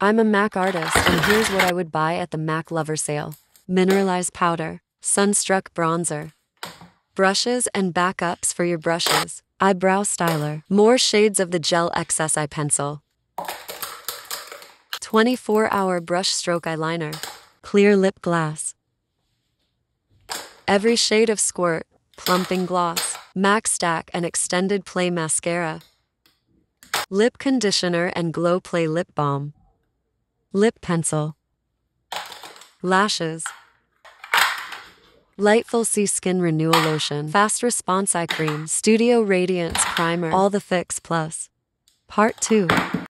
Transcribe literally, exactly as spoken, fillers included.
I'm a MAC artist, and here's what I would buy at the MAC Lover Sale. Mineralized powder, Sunstruck bronzer, brushes and backups for your brushes, eyebrow styler, more shades of the Gel X S Eye pencil, twenty-four hour brush stroke eyeliner, clear lip gloss, every shade of squirt, plumping gloss, MAC Stack and Extended Play mascara, lip conditioner and Glow Play lip balm, lip pencil, lashes, Lightful C Skin Renewal Lotion, Fast Response Eye Cream, Studio Radiance Primer, All the Fix Plus. Part two.